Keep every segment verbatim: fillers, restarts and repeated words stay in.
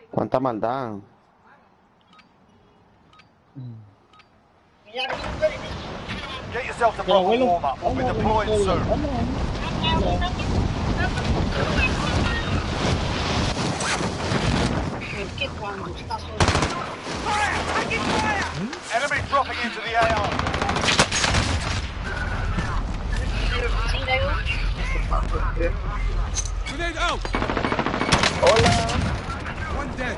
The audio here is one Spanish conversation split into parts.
Cuánta maldad. Get yourself a proper warm-up. We'll be deploying soon. Enemy dropping into the A R. Grenade out! Hola. One dead.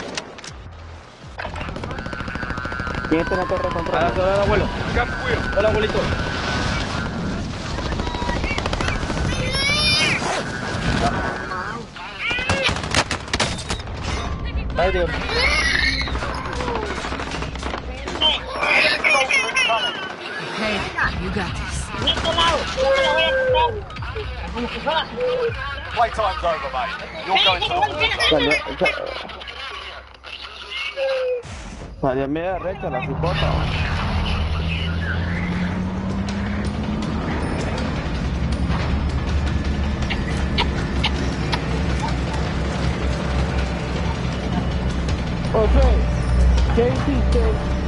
¿Quién está en la torre contra? Hola, hola, abuelo. Hola, abuelito. Ay, Dios. Okay, you got this. Playtime's over, mate. You're going to the Salió, sa- salió media derecha la cipota. Ok, ¿qué hiciste?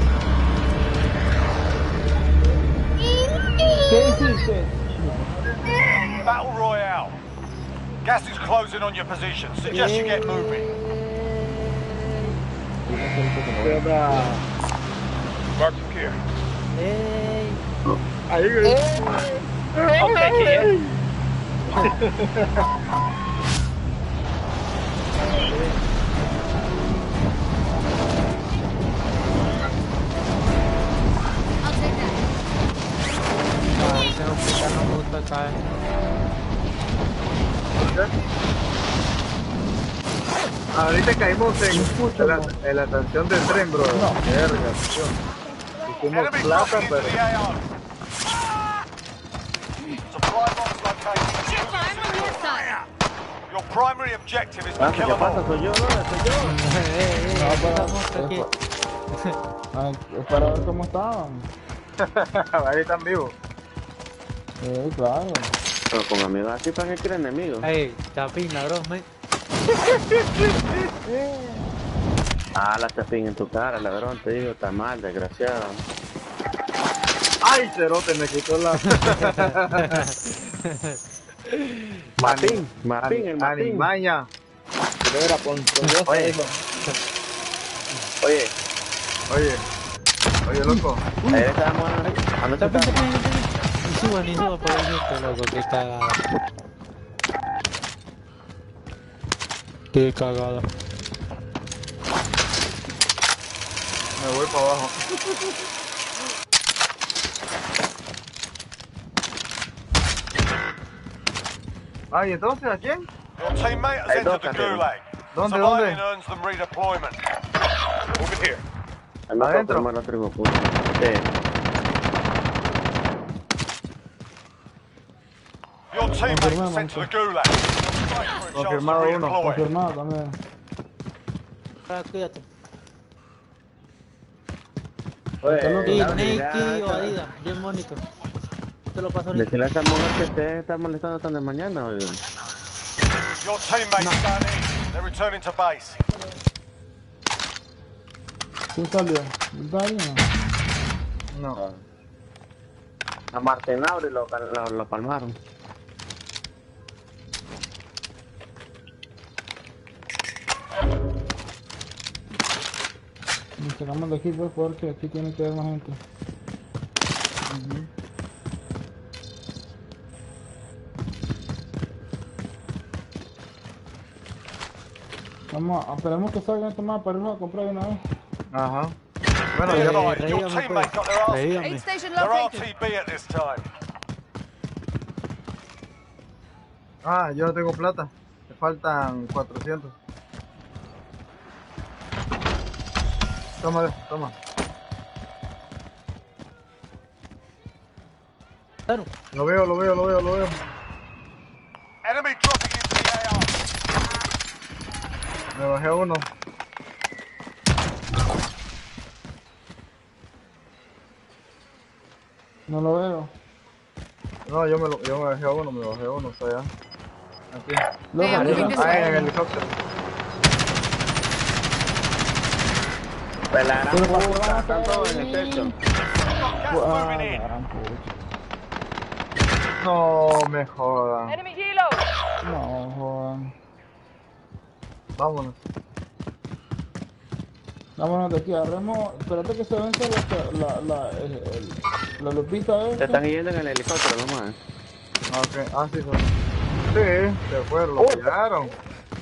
¿Qué hiciste? Battle Royale. Gas is closing on your position. Suggest you get moving. Mark here. Ahí, güey. I'll take it. I'll take that. Ay, se me no me gusta caer. Ahorita caímos en, en, la, en la estación del tren, bro. No. Verga, tío. Hicimos Enemy plata, dropping into pero... the A R. Supply box located. I'm on your side. Your primary objective is to Ah, kill ¿qué them pasa? all. Soy yo, no, soy yo. Eh, eh, No, pero- estamos aquí. Ah, es para ver cómo estaban. Ahí están vivos. Sí, claro. Pero con amigos así para que quieren enemigos. Ey, chapina, bro, me... Ah, la chapín en tu cara, la verdad te digo, está mal, desgraciado. ¡Ay, cerote! Me quitó la... Mapín, mapín, el mapín. Animaña. Era ponzoñosa, Oye. dijo. Oye, Oye. Oye, loco. ayer estábamos... Anoche Chapín, estábamos... chapín, chapín. Ni suba, ni suba por el este, loco, qué cagada. Qué cagada. Me voy para abajo. Ay, entonces, ¿a quién? Your teammate has Hey, entered the Doc, Andrew. gulag. ¿Dónde, Surviving dónde? earns them redeployment. Over here. Ando Adentro. con otro trigo, puto. Sí. Your teammate's Confirmado, sent to the gulag. Fight for a chance to Confirmado uno. redeploy. Confirmado también. Ah, cuídate. Oye, Sí, la Nike unidad, o Adidas, bien bonito. Te lo paso ahorita. decirle a esa mujer que te está molestando tan de mañana, oye. Your teammate's gone in. They're returning to base. ¿Quién salió? ¿Daño? No. A Martín Abre lo, lo, lo palmaron. Nos sacamos de aquí pues porque aquí tiene que haber más gente. Vamos, a- esperemos que salgan estos más para irnos a comprar de una vez. Ajá. Bueno, Be ya no. advised, your reíame, teammate got their pues. arse. Reíame. Aid station They're located. R T B at this time. Ah, yo no tengo plata. Me faltan cuatrocientos. Toma, toma. Claro. Lo veo, lo veo, lo veo, lo veo. Enemy dropping into the A R. Me bajé a uno. No lo veo. No, yo me, lo, yo me bajé a uno, me bajé a uno, está allá. Aquí. Luego, Hey, I'm arriba. moving this Ah, en way. el helicóptero. Pues la gran Pero ¿para qué van puta, a están estar todos en el ahí? techo. Gas Ah, moving la in. gran puta. No me jodan. Enemy helo. No, jodan. Vámonos. Vámonos de aquí, agarremos. Espérate que se vence la, la, la, el, el- la lupita Se esta. están yendo en el helicóptero nomás. Ah, ok. Ah, sí, son. Sí, se fueron, lo pillaron.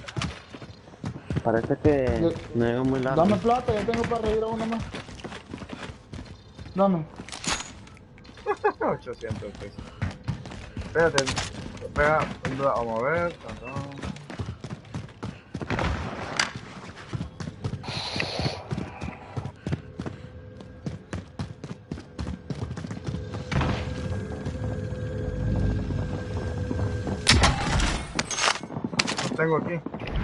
Parece que Yo- no llegó muy largo. Dame plata, yo tengo para reír a uno más. Dame. ochocientos pesos. Espérate. Espera, vamos a ver. Perdón. Lo tengo aquí.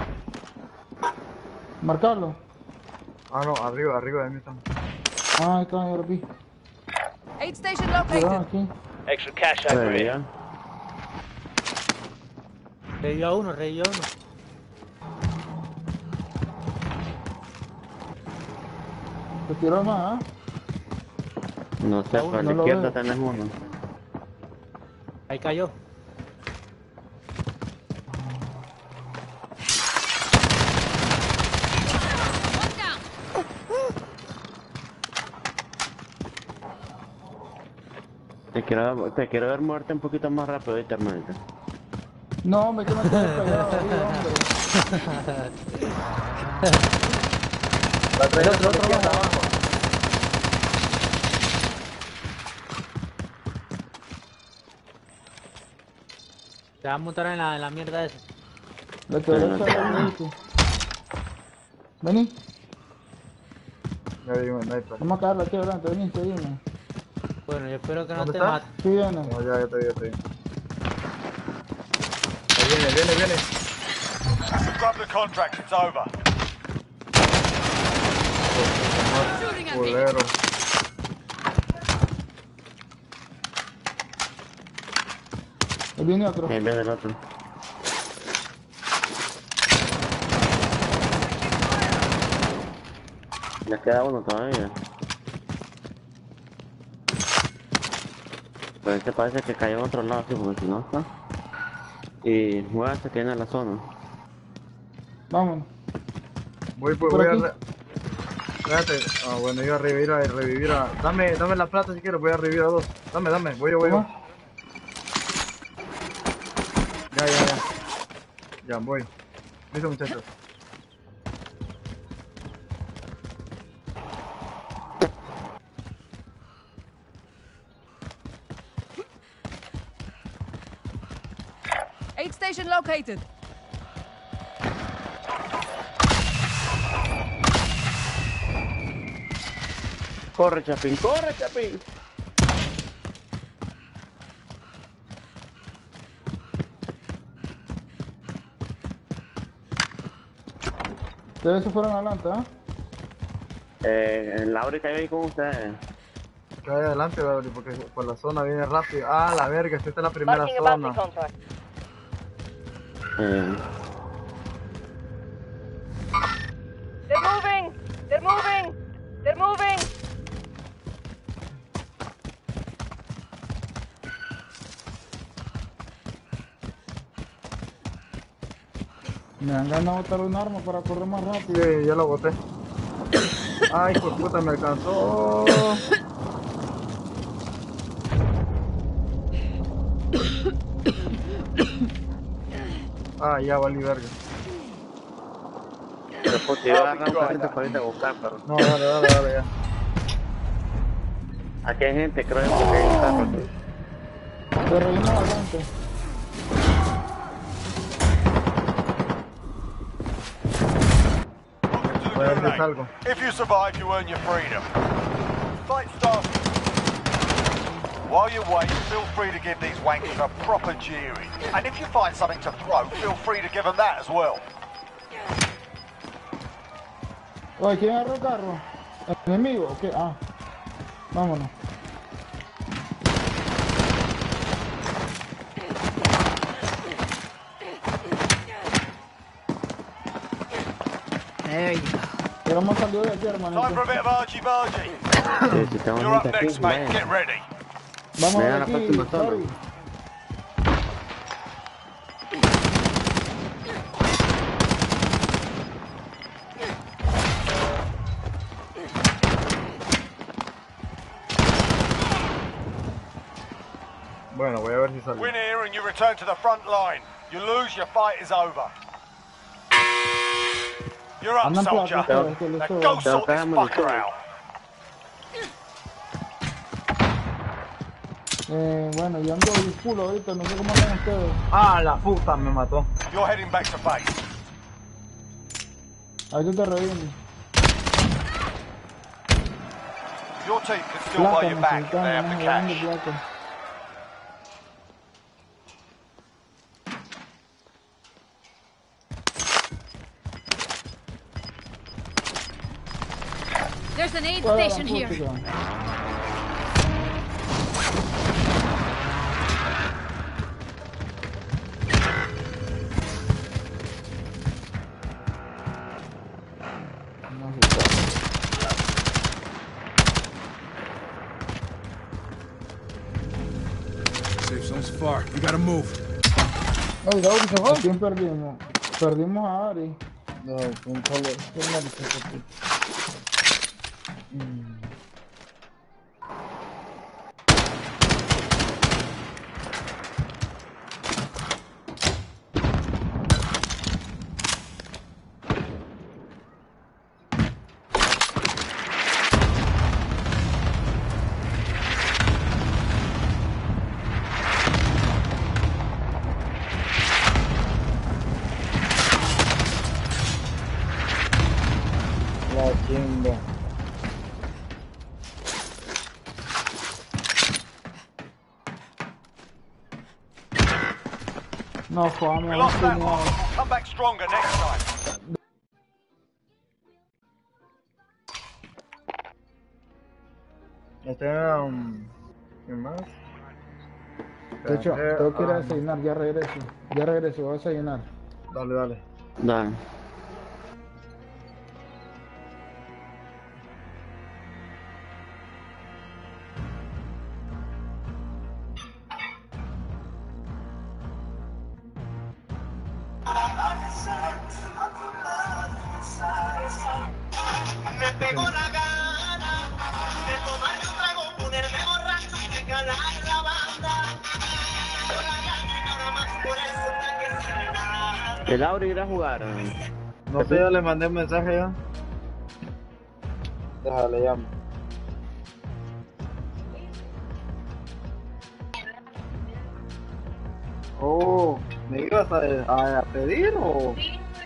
Marcarlo. Ah, no, arriba, arriba de mí están. Ah, ahí está, ya lo vi. Aid station Cuidado located. aquí. Extra cash Sí, over here. ya. Revivió a uno, revivió a uno. Te tiró más, ¿ah? No sé, Aún por no la lo izquierda veo. tenés uno. Ahí cayó. One down. Te quiero, te quiero ver muerte un poquito más rápido, ¿viste, hermanito? No, me quedé pegado ahí, hombre. La traen otro, otro, aquí hasta otro. abajo. Se va a montar en la, en la mierda esa. Le quedé echar el bici. Vení, Ya vi un sniper. vamos a caerle aquí adelante, vení, seguime. Bueno, yo espero que no ¿Dónde te está? mate. Sí viene. No, ya, ya te vi, ya te vi. Ahí viene, viene, viene. Grab the contract, it's over. Shooting at me. Culero. Ahí viene otro. Ahí viene el otro. Le queda uno todavía. Pero este parece que cayó en otro lado, sí, porque si no está. Y muévase que viene a la zona. Vámonos. Voy, pues, ¿Por voy a... aquí? Re... Espérate. Ah, bueno, iba a revivir a revivir a... Dame, dame la plata si quieres, voy a revivir a dos. Dame, dame, voy yo, voy yo. ¿Cómo? Ya, ya, ya. Ya, voy. Listo, muchachos. Aid station located. Corre, Chapín, corre, Chapín. Ustedes se fueron adelante, ¿ah? Eh, en Laura cayó ahí con ustedes. Que vaya adelante, Gabriel, porque por la zona viene rápido. Ah, la verga, esta es la primera Marking a bounty zona. contract. Eh, They're moving. They're moving. They're moving. Me dan ganas de botar un arma para correr más rápido. Sí, ya lo boté. Ay, por puta, me alcanzó. Ah, ya valí verga. pero pues te iba a agarrar un carrito para irte a buscar, pero No, dale, dale, dale, ya. aquí hay gente, creo yo, porque hay un carro aquí. Te reímos adelante. Welcome to the Voy a ver si Gulag. salgo. If you survive, you earn your freedom. Fight starts. While you wait, feel free to give these wankers a proper jeering. And if you find something to throw, feel free to give them that as well. Oye, ¿quién agarró el carro? ¿Enemigo? ¿O qué? Ah, vámonos. There you go. Ya hemos salido de aquí, Time for a hermanito. bit of argy-bargy. Sí, si tengo You're up gente aquí, next, mate. vayan. Get ready. Vamos Vayan de a la aquí, próxima zona. sorry. Bueno, voy a ver si sale. Win here and you return to the front line. You lose, your fight is over. You're up, Andan por soldier. acá, ustedes, que les Now subo. go sort this Tengo que fucker darme out. Eh, bueno, yo ando culo ahorita, no sé cómo andan ustedes. Ah, la puta me mató. You're heading back to base. Ahí te reviven. Your team can still buy Plata, you back if they have necesitamos, the nos de cash. plata. There's an aid Toda la station here. puta. No sé. Safe zone's far. We gotta move. Ay, Gauri se fue. ¿A quién perdimos? Perdimos a Ari. No, un solo. ¿Qué marica que tú? La chimba. No, joder, me We han lost that one. enseñado. We'll come back stronger next time. Este era un... ¿Qué más? De hecho, Eh, tengo que ir a ah, desayunar, ya regreso. Ya regreso, voy a desayunar. Dale, dale. Dale. Me pegó la gana de tomarme un trago, ponerme borracho y de calar la banda. Por la gana y nada más por eso está que se nada. El Auri irá a jugar. No sé, ya le mandé un mensaje ya. Déjale, llamo. Oh, ¿me ibas a, a pedir o...?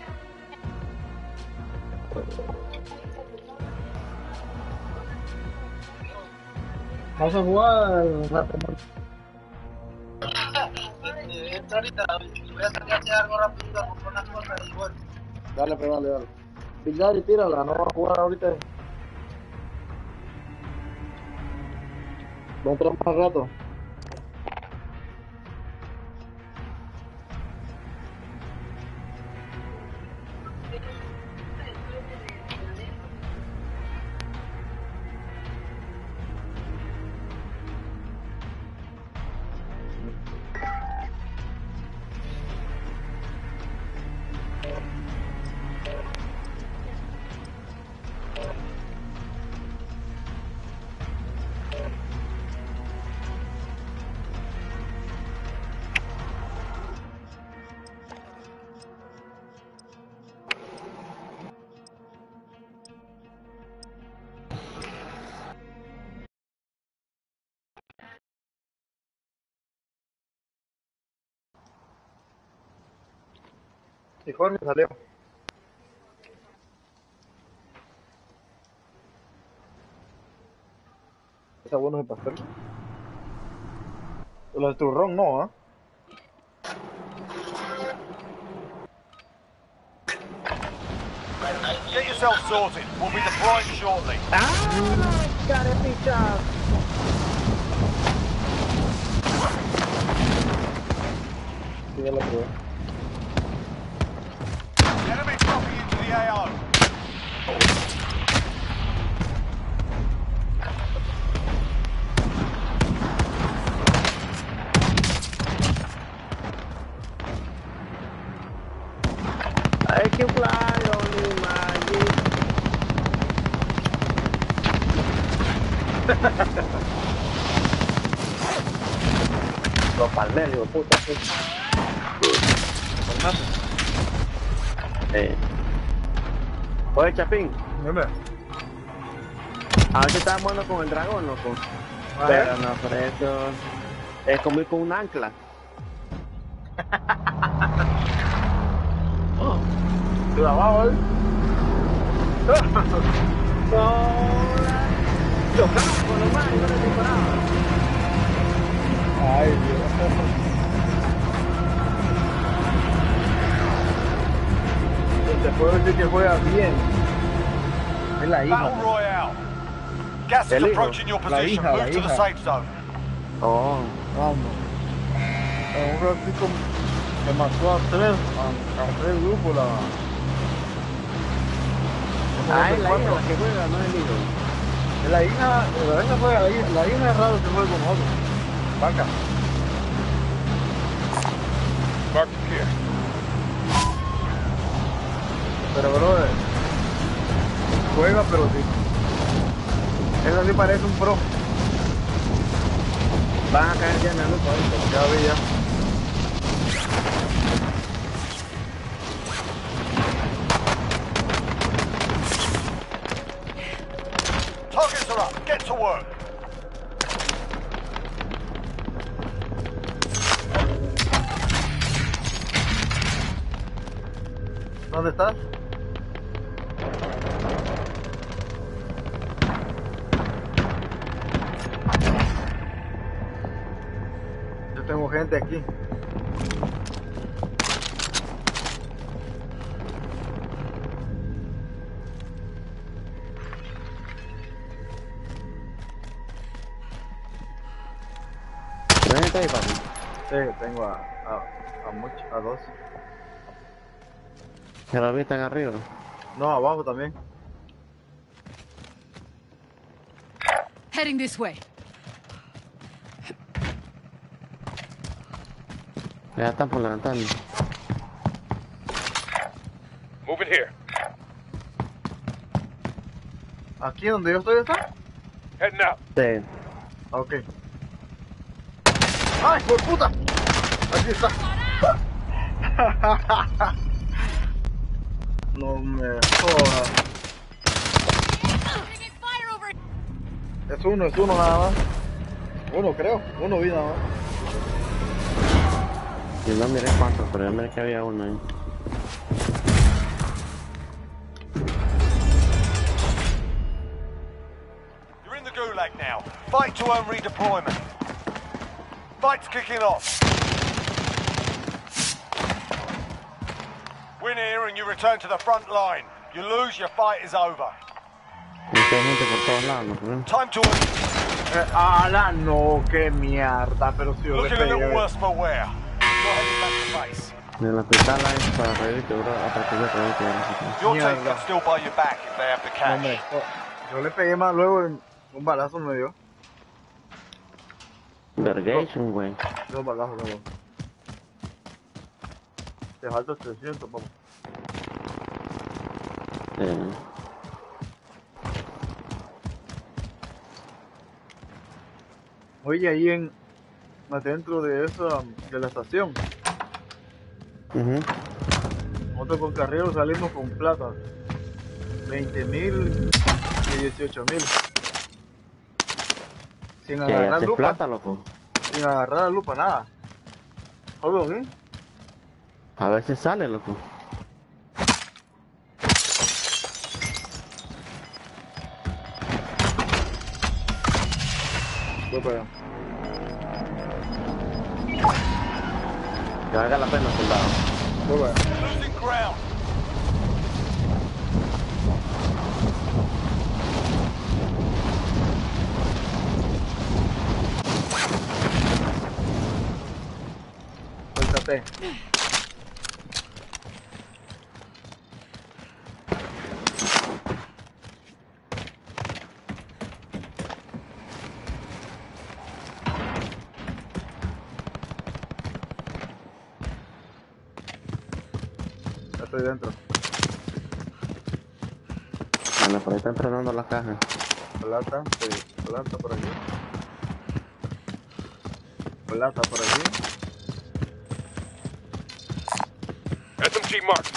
¿Vas a jugar? Ahorita voy a salir a hacer algo rápido, a comprar unas cosas y bueno. Dale, pero dale, dale. Big Daddy, tírala, no va a jugar ahorita. Va a entrar más rato. Y Jorge salió. Está bueno el pastel. Los de turrón no, ¿ah? Get yourself sorted. We'll be deploying shortly. Sí, ya la probé. Enemy dropping into the A O. Los palmeros, hijo de puta. Sí. Eh. Oye, Chapín. Dime. A ver si estábamos jugando con el dragón, loco. A Pero ver. no, pero eso es como ir con un ancla. ¿De abajo, eh? No, chocamos con los más y no les disparaba. Ay, Dios. Se puede decir que juega bien. Es la hija. Battle Royale. Gas is El hijo. approaching your La position. hija, la Move to the hija. safe zone. Oh, Vamos. En un ratito me mató a tres, a, a tres grupos la... ah, es la cuatro. hija la que juega, no es el hijo. La hija, la hija juega, la hija, la hija es raro que juegue con nosotros. Vaca. Mark here. Pero bro, juega pero sí. Eso sí parece un pro. Van a caer ya en la luz ahorita. Ya vi ya. Targets are up. Get to work. ¿Dónde estás? Yo tengo gente aquí. ¿Tienes gente ahí, papi? Sí, tengo a, a, a, mucho, a dos. Que los vi están arriba. No, abajo también. Heading this way. Ya están por levantando. Moving here. ¿Aquí donde yo estoy está? Heading out. Sí. Ok. ¡Ay, por puta! Aquí está. No me jodas. Es uno, es uno nada más. Uno creo, uno vi nada más. Yo no miré cuántos, pero yo miré que había uno ahí. You're in the gulag now. Fight to earn redeployment. Fight's kicking off. Win here and you return to the front line. You lose, your fight is over. Y que hay gente por todos lados, ¿no? Time to Eh, ¡Hala! No, qué mierda, pero si yo le looking a little pegué. worse for wear. You're heading back to base. En el hospital hay para reírte, bro. Hasta que yo reírte, bro. Your team Mierda. can still buy you back if they have the cash. Hombre, oh, yo le pegué más luego en un balazo me dio. Vergation, güey. Dos balazos luego. Te falta trescientos, papá. Eh, Oye, ahí en adentro de esa, de la estación, ujú. nosotros con Carrero salimos con plata, veinte mil y dieciocho mil. Sin Que agarrar haces lupa, plata, loco. sin agarrar la lupa, nada. Todo bien. A veces sale, loco. Voy para allá. Que valga la pena, soldado. Voy para allá. Losing ground. Suéltate. Ya estoy dentro. Bueno, por ahí está entrenando las cajas. Plata, sí, plata por aquí. Plata por aquí. S M G marked.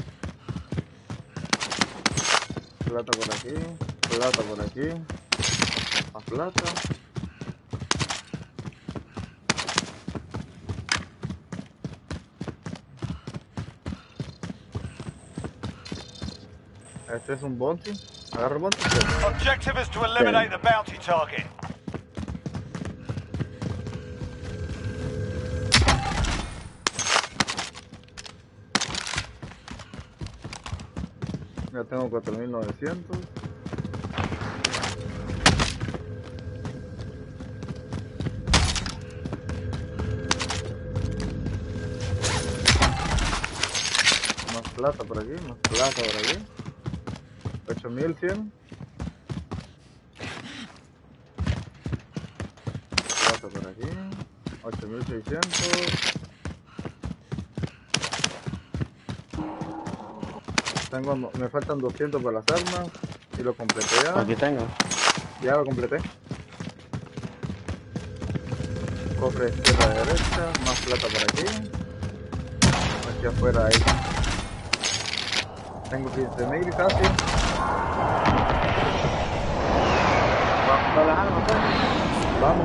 Plata por aquí. Plata por aquí. Más plata. Este es un bounty. Agarra el bounty. Objective is to eliminate the bounty target. Ya tengo cuatro mil novecientos. Más plata por aquí, más plata por aquí. ocho mil cien. Plata por aquí. ocho mil seiscientos. Tengo, me faltan doscientos para las armas y lo completé ya. Aquí tengo. Ya lo completé. Cofre izquierda a derecha, más plata por aquí. Aquí afuera ahí. Tengo quince mil casi. Vamos a las armas, pues. Vamos.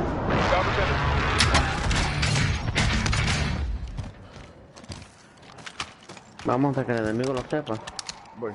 Vamos a que el enemigo lo sepa. Voy.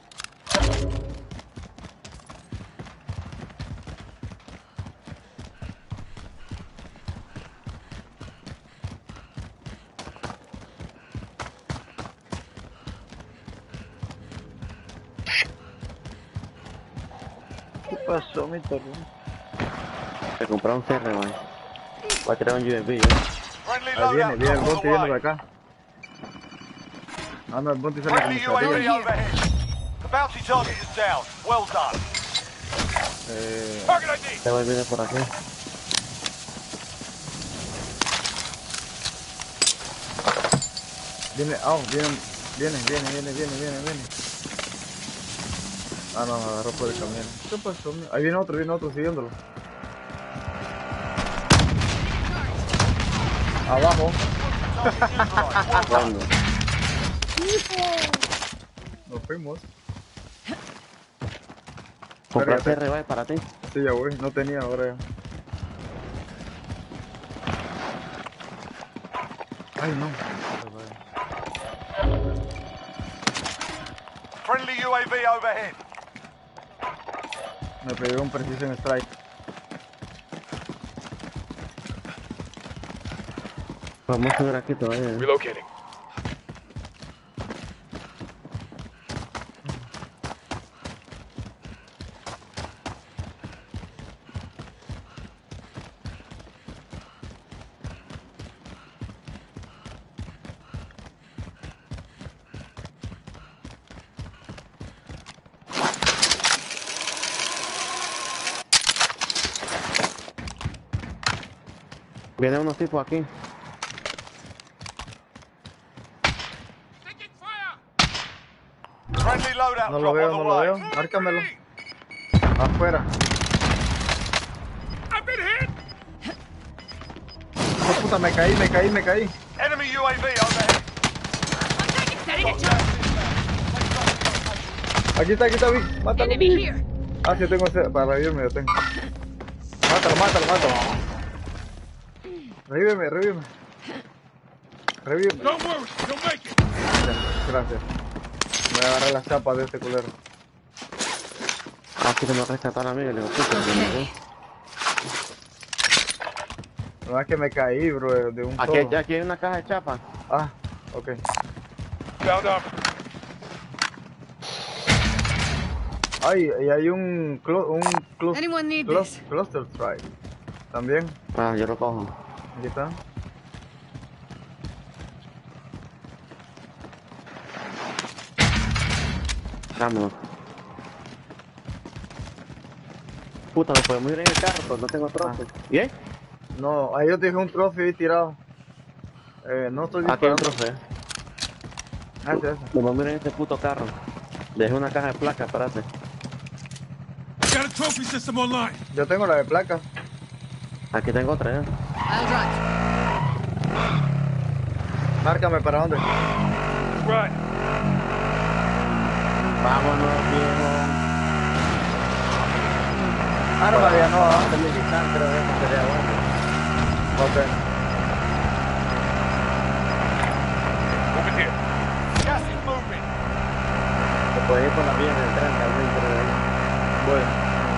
¿Qué pasó, mi torre? Se compró un C R, man. Va a tirar un U A V, ¿eh? Friendly Ahí viene, loadout viene el on bounty the viene de way. acá. Ah, no, el bounty sale Friendly como U A V arriba. overhead. The bounty target is down. Well done. Eh, Target I D. Te voy viene por aquí. viene, oh, viene, viene, viene, viene, viene, viene, viene. Ah, no, me agarró por el camión. ¿Qué pasó? mi- Ahí viene otro, viene otro siguiéndolo. Abajo. ¿Cuándo? Nos fuimos. Comprar C Espérate. R, va para ti. Sí, ya voy. No tenía ahora ya. Ay, no. Friendly U A V overhead. Me pegué un precision strike. Vamos a subir aquí todavía. ¿eh? Relocating. Vienen unos tipos aquí. Friendly loadout No lo drop veo, on the no lo way. veo. Márcamelo. Afuera. Oh, puta, me caí, me caí, me caí. Enemy U A V overhead. Setting it up. Aquí está, aquí está, Vic. Mátalo, Enemy Vic. here. Ah, sí, tengo ese- para revivirme, yo tengo. Mátalo, mátalo, mátalo. Revíveme, revíveme. Revíveme. Don't worry, you'll make it. Gracias. Voy a agarrar las chapas de este culero. Aquí se me rescataron a mí, le digo, puta, que me voy. No es que me caí, bro, de un Aquí, solo. aquí hay una caja de chapa. Ah, ok. Found up. Ay, y hay un, clu- un clu- Anyone need clu- this? cluster strike. También, Ah, yo lo cojo. aquí está. Vámonos. Puta, nos podemos ir en el carro, pero no tengo troce. ¿Bien? No, ahí yo te dije un trofeo ahí tirado. Eh, no estoy Aquí hay un disparando. trofeo. Ah, sí, ese. Nos vamos a ir en este puto carro. Dejé una caja de placas, espérate. Got a trophy system online. Yo tengo la de placa. Aquí tengo otra, ¿eh? I'll drive. Márcame para dónde. Right. Vámonos, viejo. Arma ya no, ¿ah? El militar creo que sería bueno. Ok. Over here. Gas is moving. Se puede ir por la vía del tren, tal vez, por ahí. Bueno.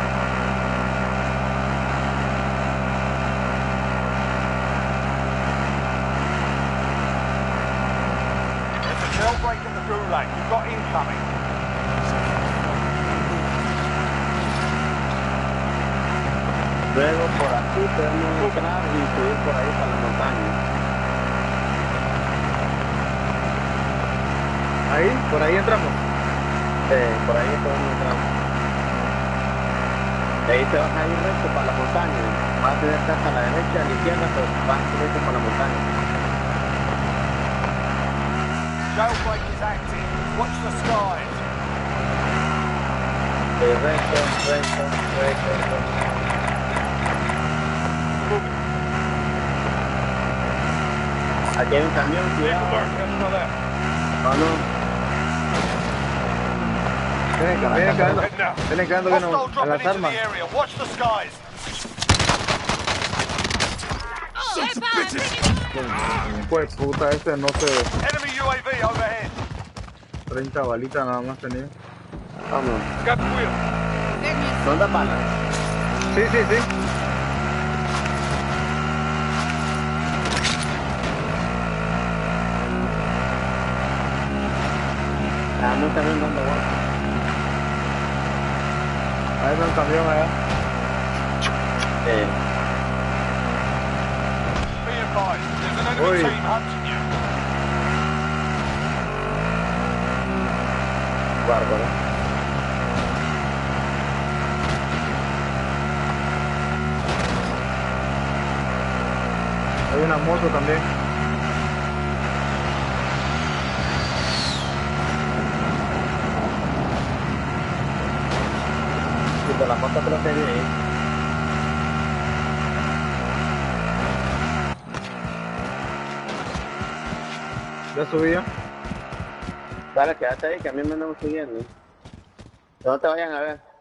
There's a jailbreak in the gulag. You've got incoming. Luego por aquí podemos entrar y subir por ahí para la montaña. Ahí, por ahí entramos. Eh, por ahí podemos entrar. De ahí te vas a ir recto para la montaña. Vas a tener casa a la derecha, a la izquierda, pero vas a ir recto para la montaña. Jailbreak is active. Watch the skies. Eh, recto, recto, recto, recto. Aquí hay un camión, cuidado. No, no. Vienen, vienen cagando. Heading out. Vienen cagando bien Hostile a dropping las into armas. the area. Watch the skies. Sons of bitches. Pues puta, este no sé. Enemy U A V overhead. treinta balitas nada más tenía. Vamos. Got the wheel. ¿Dónde balas? Sí, sí, sí. Ah, no está viendo dónde vuelta. Ahí va un camión allá. Eh, Be advised, there's an enemy Oi. team hunting you. bárbaro. Hay una moto también. Y por la moto creo que viene ahí. Ya subía. Dale, quédate ahí, que a mí me andan siguiendo. No te vayan a ver.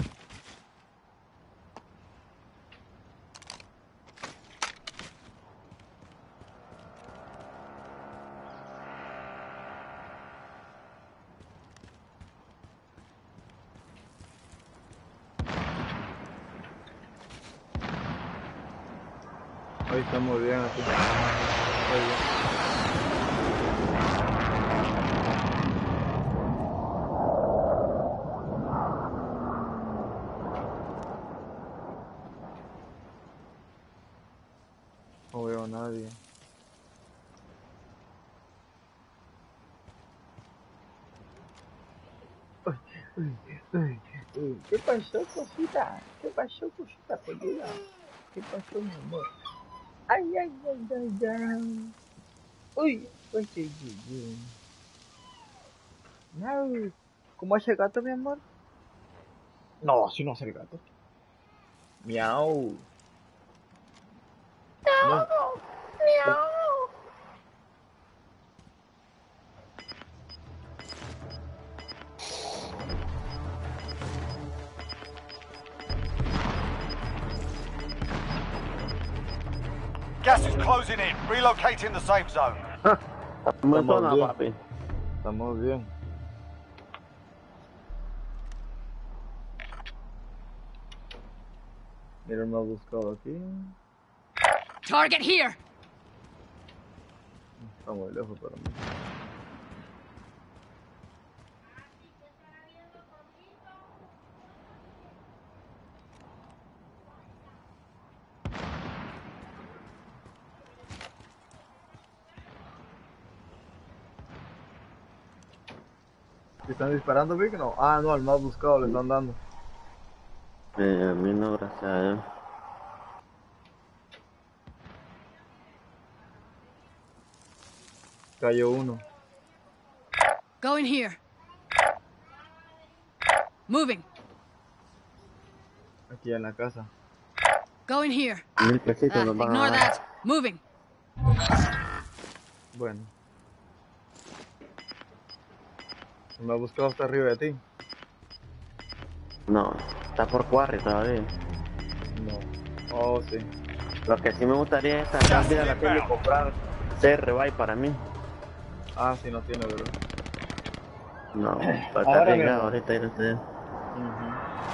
Ahí estamos bien así. Ahí bien. No veo a nadie. Ay, ay, ay, ay. ¿Qué pasó, cosita? ¿Qué pasó, cosita peluda? ¿Qué pasó, mi amor? Ay, ay, ay, ay, ay. Uy, pues sí, sí, sí. No. ¿Cómo hace el gato, mi amor? No, así no hace el gato. Miau. No. Gas is closing in. Relocating the safe zone. Estamos en zona, bien. papi. Estamos bien. Mira, me ha buscado aquí. Target here. Está muy lejos para mí. ¿Te están disparando, Vic? No. Ah, no, al más buscado le están dando. Eh, a mí no, gracias a Dios. Cayó uno. Going here. Moving. Aquí en la casa. Going here. Mil pesitos Ah, nos van a ignore dar. that. Moving. Bueno. Me ha buscado hasta arriba de ti. No, está por Quarry todavía. No. Oh, sí. Lo que sí me gustaría es sacar de la tienda y comprar C R B Y para mí. Ah, sí, no tiene, ¿verdad? No, pero está Ahora arriesgado mismo. ahorita ir a hacer. Ujú.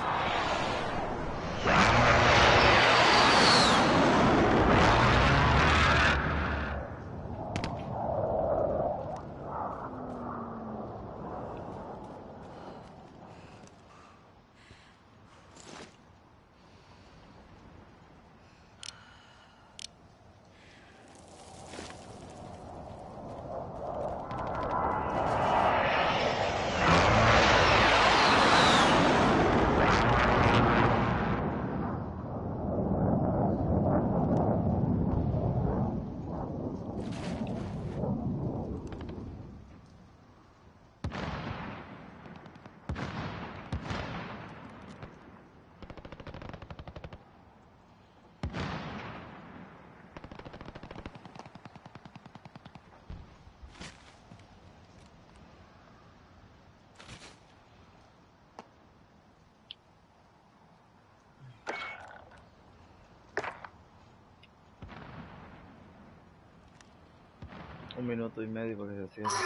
Un minuto y medio para que se cierre.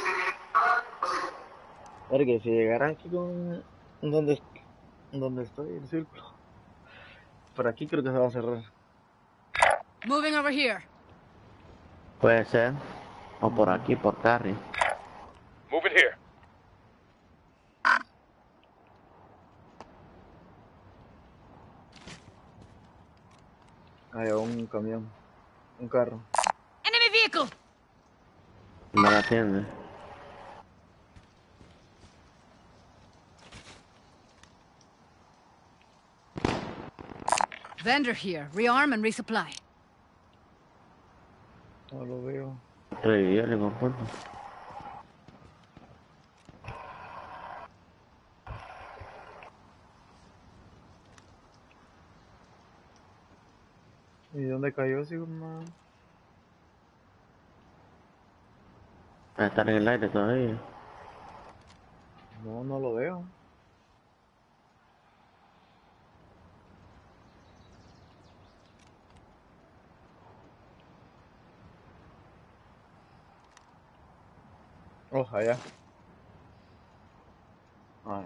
Porque si llegaran aquí con donde, donde estoy, el círculo. Por aquí creo que se va a cerrar. Moving over here. Puede ser. O por aquí, por Carry. Moving here. Hay un camión. Un carro. Enemy vehicle. No la atiende. Vendor here. Rearm and resupply. No lo veo. Revivió el conjunto. ¿Y dónde cayó, Sigma? Va a estar en el aire todavía. No, no lo veo. Oh, allá. Ah.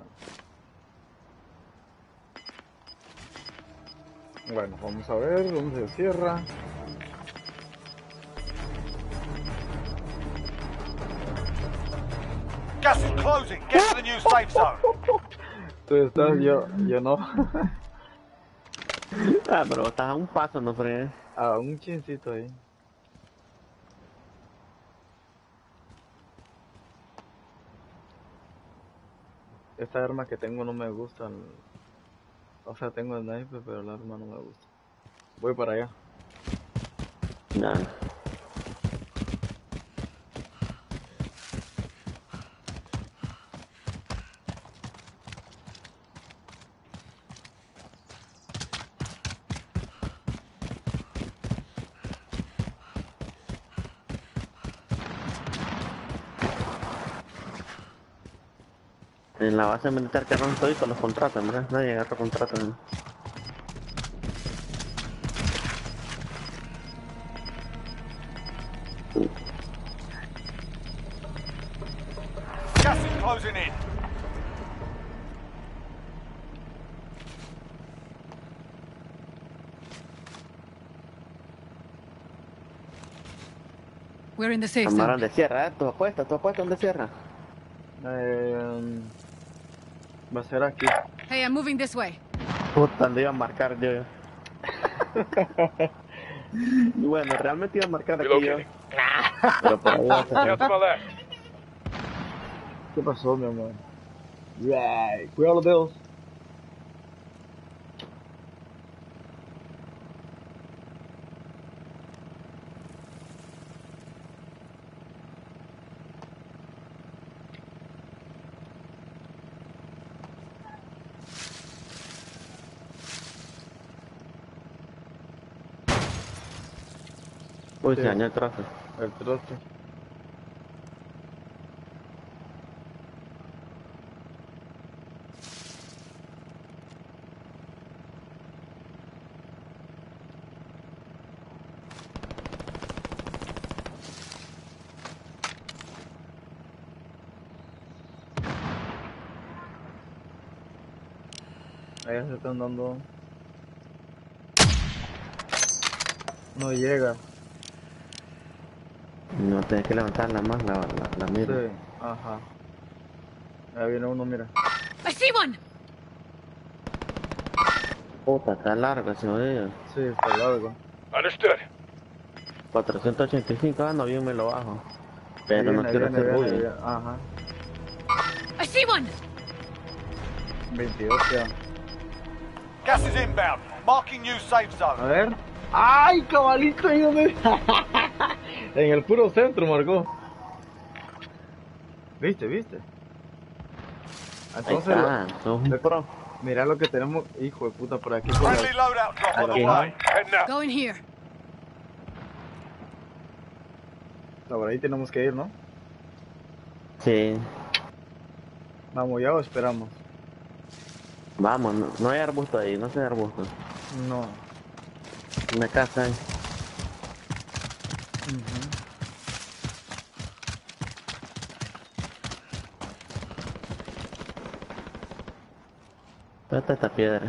Bueno, vamos a ver dónde se cierra. Gas is closing. Get to the new safe zone. Tú estás, yo, yo no. Ah, pero estás a un paso, no fregues. Ah, un chincito ahí. Esta arma que tengo no me gusta. O sea, tengo el sniper, pero el arma no me gusta. Voy para allá. Nah. En la base militar que no estoy con los contratos, ¿verdad? Nadie agarra contratos. ¿No? Gas is closing in. We're in the safe Cámara, zone. ¿dónde cierra? ¿Eh? ¿Tu apuesta? ¿Tu apuesta dónde cierra? Eh, va a ser aquí. Hey, I'm moving this way. Puta, donde iba a marcar yo. Bueno, realmente iba a marcar aquí yo. Relocating. Pero por ahí va a Out to ser. my left. ¿Qué pasó, mi amor? Right. Cuidado los dedos. Uy, Sí. se dañó el trozo. El trozo. Ahí se están dando. No llega. No, tenés que levantarla más la, la, la mira. Sí, ajá. Ahí viene uno, mira. I see one! Puta, está largo ese jodido. Sí, está largo. Understood. cuatrocientos ochenta y cinco, ah, no bien me lo bajo. Ahí Pero no viene, quiero viene, hacer viene, ruido. viene. Ajá. I see one! veintidós ya. Gas is inbound. Marking new safe A zone. ver. ¡Ay, cabalito! Ahí donde... en el puro centro marcó. ¿Viste, viste? Ahí Entonces, está, sos un pro. mira lo que tenemos, hijo de puta, por aquí. Por Friendly la... loadout drop on the Okay. way. Heading out. Go in here. por ahí tenemos que ir, ¿no? Sí. Vamos ya o esperamos. Vamos, no, no hay arbusto ahí, no sé de arbusto. No. Una casa ahí. Ujú. ¿Dónde está esta piedra?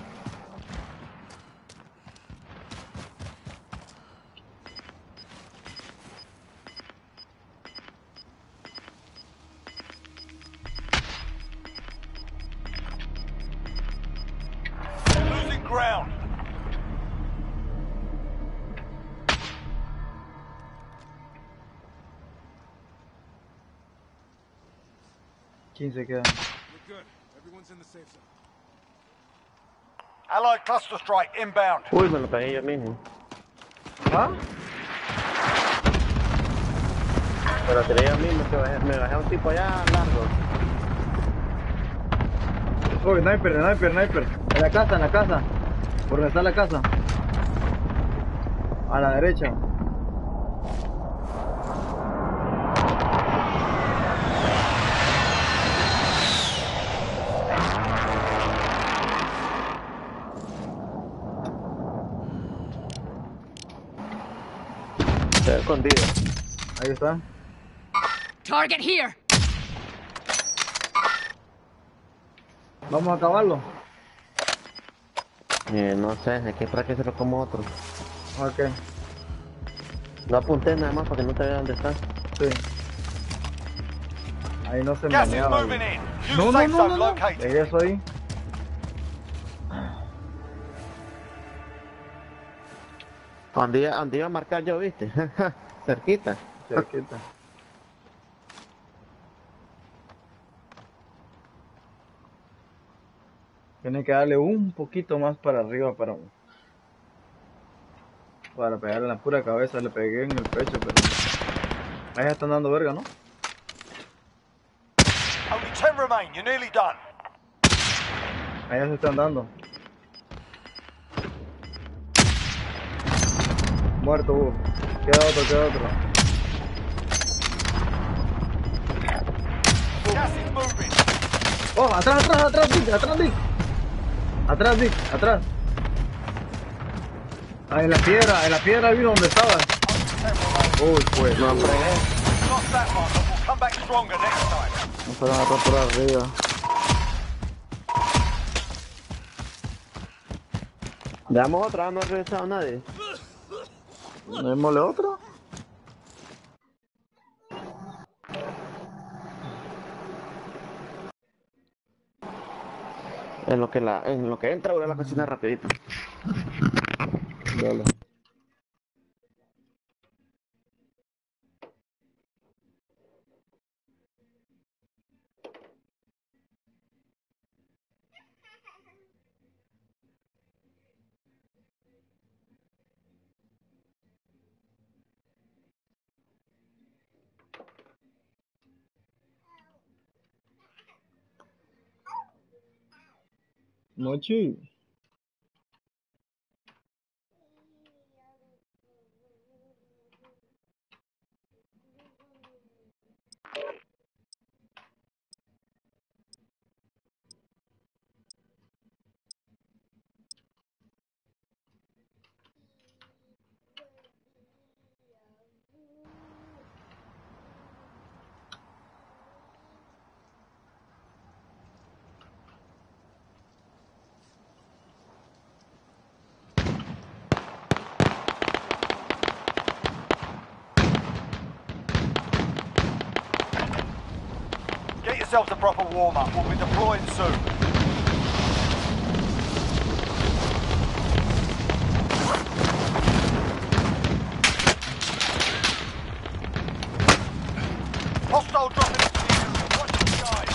Losing ground. quince quedan. Allied cluster strike inbound. Uy, me lo pegué yo mismo. ¿Ah? Pero tiré yo mismo, que bajé- me bajé a un tipo allá largo. Oh, sniper, sniper, sniper. En la casa, en la casa. Por donde está la casa. A la derecha. Está escondido. Ahí está. Target here! Vamos a acabarlo. Eh, no sé, hay que esperar que se lo como otro. Ok. No apunté nada más para que no te vea dónde está. Sí. Ahí no se Gas is meneaba. moving güey. in. New No, no, safe no, zone no, no. located. Dejé eso ahí. ¿Dónde iba, dónde iba a marcar yo, viste? Cerquita. Cerquita. Tiene que darle un poquito más para arriba para, para pegarle en la pura cabeza. Le pegué en el pecho, pero... Ahí ya están dando verga, ¿no? Only ten remain. You're nearly done. Ahí ya se están dando. Muerto, Hugo. Queda otro, queda otro. Gas is moving. ¡Oh! ¡Atrás, atrás, atrás, Dick! ¡Atrás, Dick! ¡Atrás, Dick! ¡Atrás! Ah, en la piedra, en la piedra vino donde estaba. Uy, pues. No fregué. Lost that one, but we'll come back stronger next time. No se van a atrás por arriba. Damos otra, no ha regresado nadie. ¿Démosle otro? En lo que la, en lo que entra, voy a la cocina rapidito. Dale. Mochi. yourselves a proper warm-up. We'll be deploying soon. Hostile dropping into the area. Watch the skies.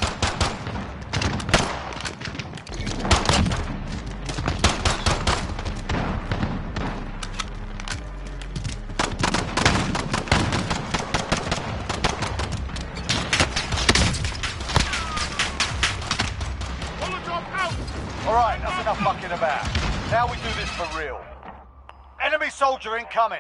Alright, that's enough fucking about. Now we do this for real. Enemy soldier incoming.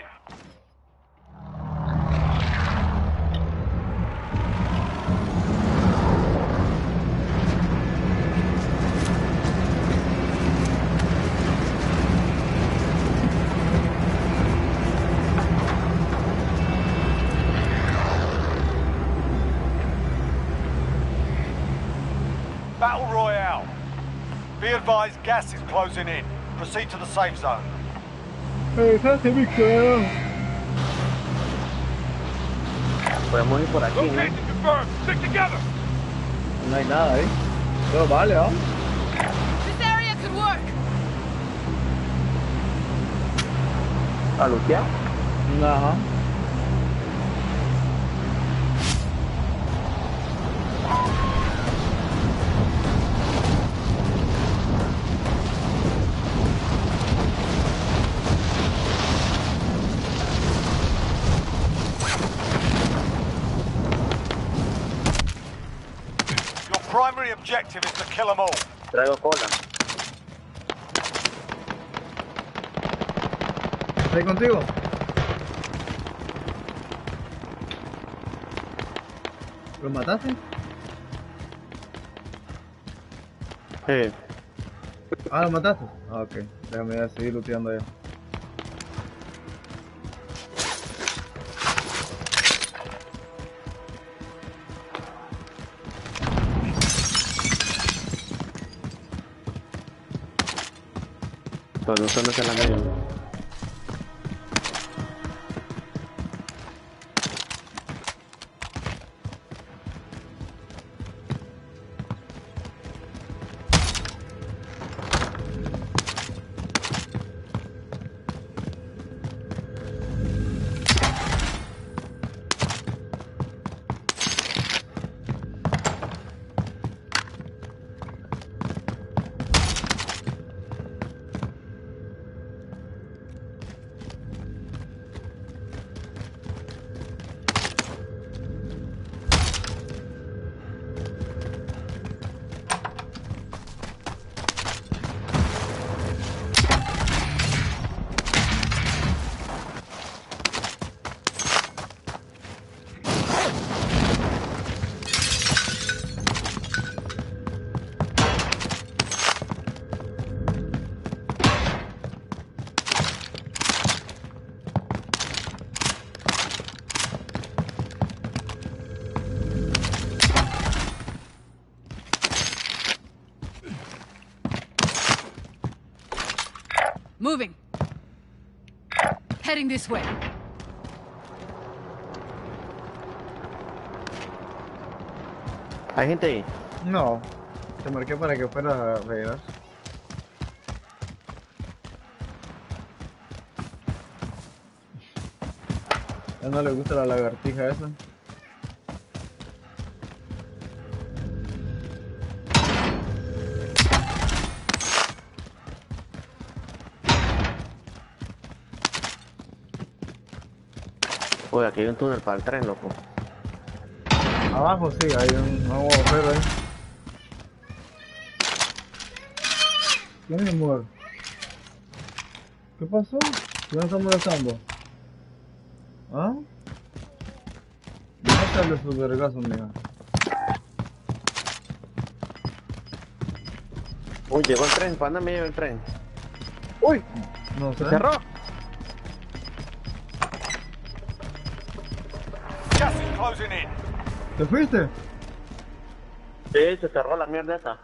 Battle Royale. Be advised, gas is closing in. Proceed to the safe zone. Podemos ir por aquí, ¿no? Location confirmed. Stick together. No hay nada ahí. Pero vale, ¿ah? This area could work. ¿A lutear? Ajá. Primary objective is to kill them all. Traigo cola. ¿Estoy contigo? ¿Lo mataste? Sí. Ah, ¿lo mataste? Ah, ok. Déjame ya seguir looteando allá. Pero no son de la misma. Moving. Heading this way. ¿Hay gente ahí? No. Te marqué para que fuera a rellenar. A él no le gusta la lagartija esa. Oye, aquí hay un túnel para el tren, loco. Abajo sí, hay un nuevo agujero ahí. ¿Quién es amor? ¿Qué pasó? ¿Quién está molestando? ¿Ah? Déjale su vergazo, mija. Uy, llegó el tren, ¿para dónde me lleva el tren? ¡Uy! No sé. ¿Se cerró? Gas is closing in. ¿Te fuiste? Sí, se cerró la mierda esa.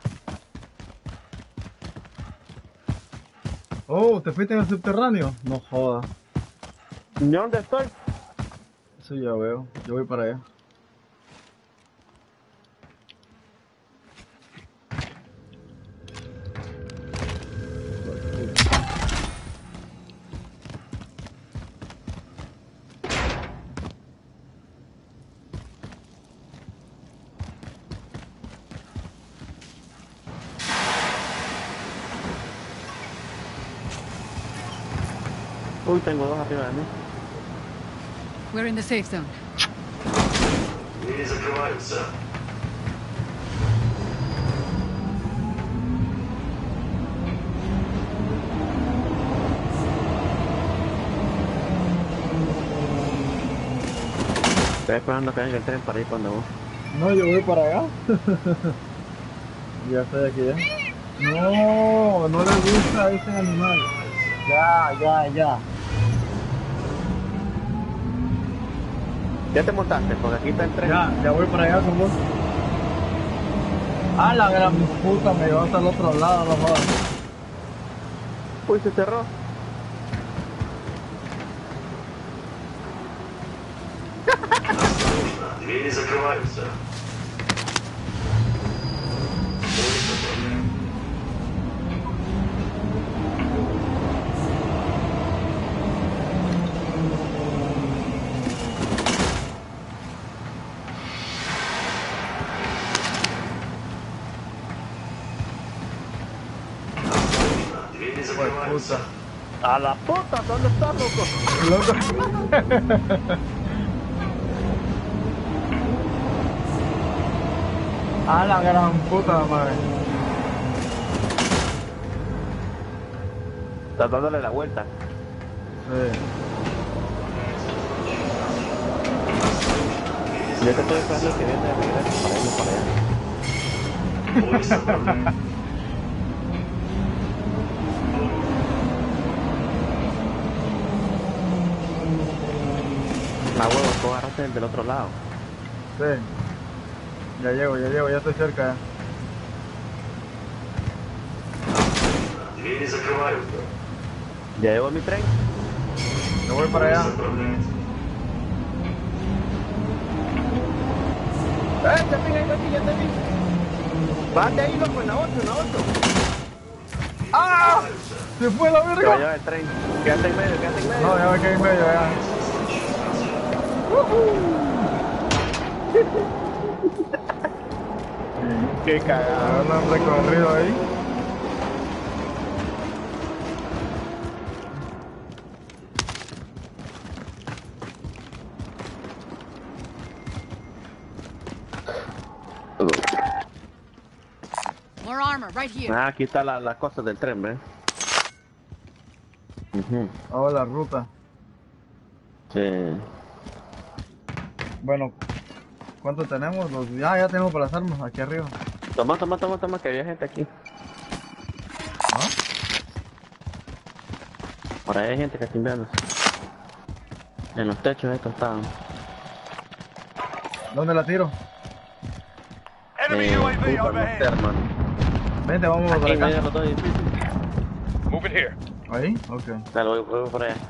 Oh, ¿te fuiste en el subterráneo? No joda. ¿Y dónde estoy? Eso ya veo. Yo voy para allá. Uy, tengo dos arriba de mí. We're in the safe zone. Двери закрываются. Estoy esperando que venga el tren para ir cuando vos. No, yo voy para allá. Ya estoy aquí ya. No, no le gusta a ese animal. Ya, ya, ya. ¿Ya te montaste? Porque aquí está el tren. Ya, ya voy para allá con vos. Ah, la gran puta, me llevó hasta el otro lado, no jodas. Uy, se cerró. Двери закрываются. Двери закрываются. A la puta, ¿dónde está, loco? Loco. A la gran puta madre. Está dándole la vuelta. Sí. Yo te estoy esperando que viene de regreso para irnos para allá. Поезд отправляется. La huevo, tú agarraste el del otro lado. Sí. Ya llego, ya llego, ya estoy cerca. Ya. Двери закрываются. ¿Ya llegó mi tren? Yo voy para allá. Поезд отправляется. ¡Eh, ya te vi, ya te vi, ya te vi! ¡Bate ahí, loco, en la ocho, en la ocho! ¡Ah! ¡Se fue la Te va a verga! llevar el tren. Quédate en medio, quédate en medio. No, ya me quedé en medio, ya. Qué cagada, no han recorrido ahí. More armor right here. Ah, aquí está la, la cosa del tren, ¿ves? Uh-huh. Ahora la ruta. Sí. Bueno, ¿cuánto tenemos? Los... Ya, ya tenemos para las armas, aquí arriba. Toma, toma, toma, toma, que había gente aquí. ¿Ah? Por ahí hay gente que está enviando. En los techos estos estaban. ¿Dónde la tiro? Enemy Eh, U A V puta, no sé, overhead. hermano. Vente, vamos Aquí para en medio de acá. los dos edificios. Moving here. ¿Ahí? Ok. Dale, voy, voy por allá.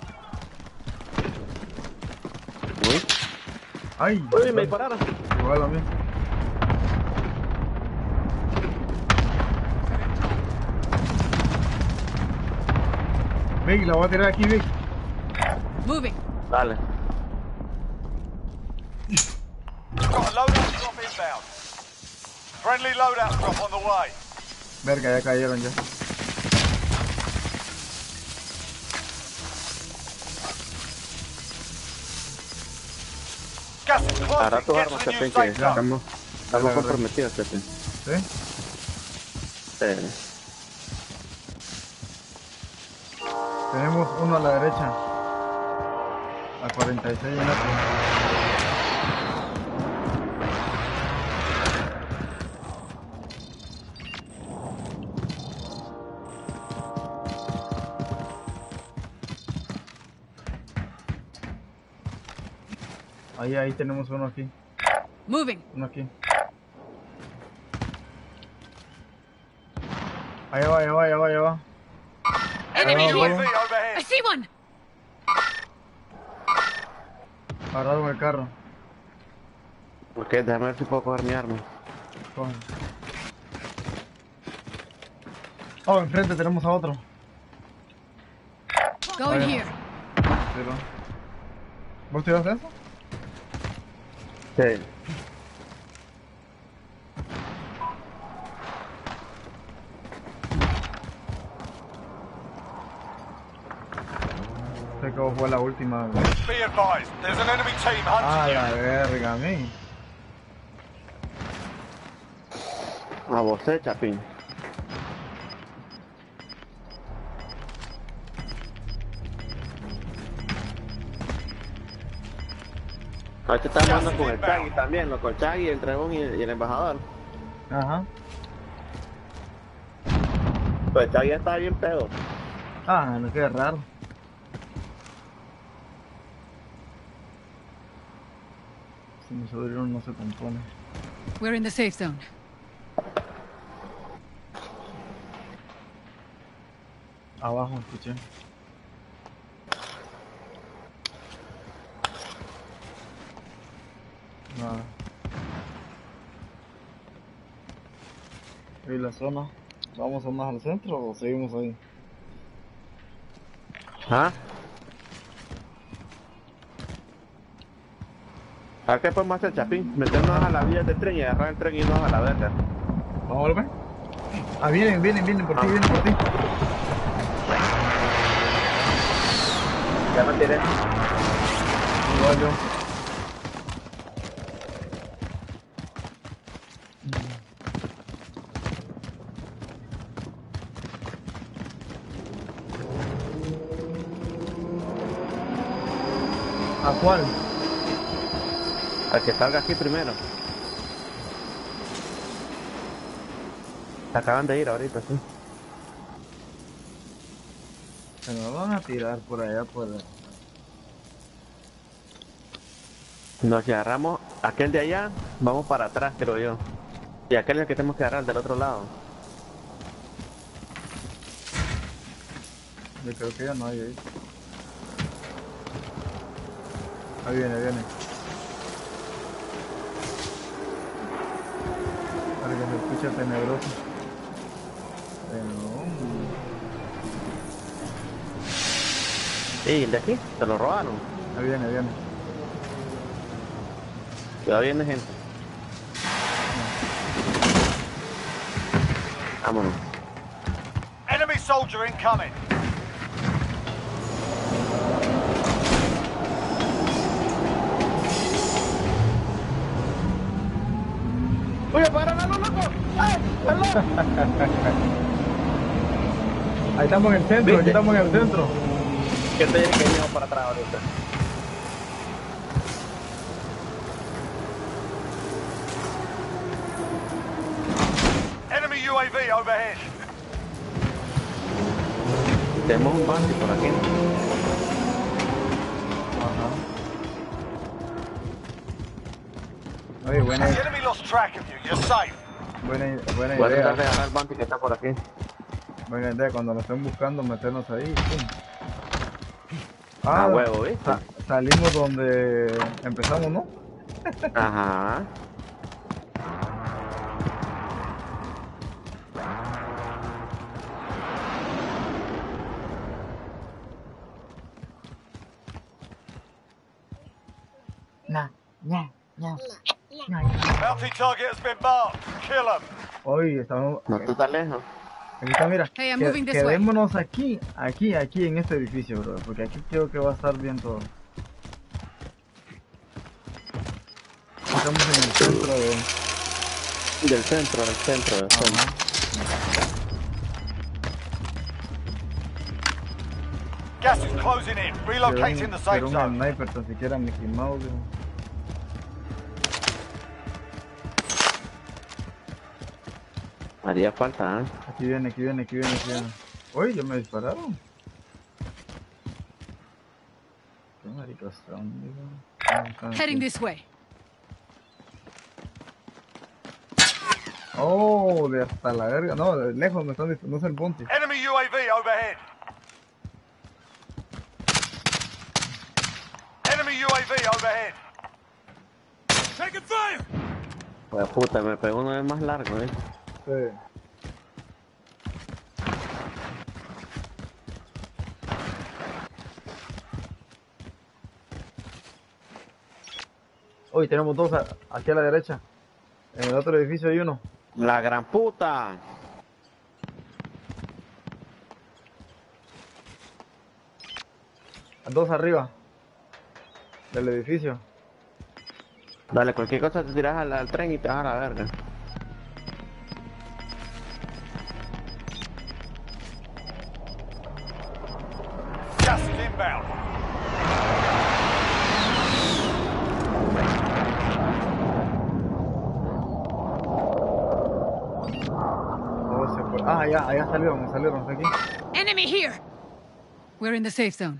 Uy, ¡Ay! uy, me dispararon. Igual a mí. Vic, la voy a tirar aquí, Vic. Moving. Dale. Got a loadout drop inbound. Friendly loadout drop on the way. Verga, ya cayeron ya. Gas is Agarra closing. tus Get armas, to the new Pepe, que safe zone. estamos, estamos Dale, comprometidos, Pepe. ¿Sí? Sí. Tenemos uno a la derecha. A cuarenta y seis metros. Ahí, ahí tenemos uno aquí. Moving. Uno aquí. Allá va, allá va, allá va, allá va. Enemy Ahí va, U A here. V vamos. I overhead. see one. Pararon el carro. Ok, déjame ver si puedo coger mi arma. Coge. Oh, enfrente tenemos a otro. Going Vaya. here. Pero... ¿Vos tiraste eso? Sí. que fue la última. Be advised, there's an enemy team Ah, hunting la you. verga, mí. A vos, eh, Chapín. Ahorita estamos hablando con el Chagui también, lo con el Chagui, el Dragón y el, y el embajador. Ajá. Pues el Chagui ya está bien pedo. Ah, no queda raro. Si mi sobrino no se compone. We're in the safe zone. Abajo, escuché. Nada. ¿Y la zona? ¿Vamos a más al centro o seguimos ahí? ¿Ah? ¿A qué podemos hacer, Chapín? Meternos a la vía del tren y agarrar el tren y irnos a la verga. ¿Vamos a volver? Ah, vienen, vienen, vienen por ti, vienen por ti. Ya me tiré. Igual yo. ¿A cuál? Al que salga aquí primero. Se acaban de ir ahorita, sí. Se nos van a tirar por allá, por... Nos agarramos aquel de allá, vamos para atrás, creo yo. Y aquel es el que tenemos que agarrar del otro lado. Yo creo que ya no hay ahí. Ahí viene, viene. Para que se escuche tenebroso. Pero... Sí, el de aquí, se lo robaron. Ahí viene, viene. Cuidado, viene gente. Vámonos. Enemy soldier incoming. ¡Oye, para la loco! ¡Ay! ¡Perdón! Ahí estamos en el centro, aquí estamos en el centro. ¿Qué te dice que venimos para atrás ahorita? Enemy U A V overhead. Tenemos un bounty por aquí. Oye, buena, The enemy lost track of you. You're safe. buena, buena Voy a tratar de idea. agarrar el bounty que está por aquí. Buena idea, cuando lo estén buscando, meternos ahí. ¡Pum! Ah, huevo, ¿viste? sa- salimos donde empezamos, ¿no? Ajá. Nah, nah, nah. Bounty target has been marked. Kill them. Hoy estamos... No tú estás lejos. Aquí está, mira. Hey, I'm que- moving this way. quedémonos aquí, aquí, aquí en este edificio, bro. Porque aquí creo que va a estar bien todo. Estamos en el centro de... Del centro, del centro, del centro. Ajá. Gas is closing in. Relocating the safe Quiero un zone. sniper, tan siquiera Mickey Mouse. bro. Haría falta, ¿eh? Aquí viene, aquí viene, aquí viene, aquí viene. Uy, ya me dispararon. Qué maricas son, digo. Ah, están Heading aquí. this way. Oh, de hasta la verga. No, de lejos me están diciendo, no es el bounty. Enemy U A V overhead. Enemy U A V overhead. Taking fire. Pues puta, me pegó uno de más largo, ¿eh? Sí. Uy, tenemos dos a- aquí a la derecha. En el otro edificio hay uno. La gran puta. Dos arriba. Del edificio. Dale, cualquier cosa te tiras al, al tren y te vas a la verga. Gas is inbound. Oh, se fue. Ah, ya, allá salieron, salieron, aquí. Enemy here. We're in the safe zone.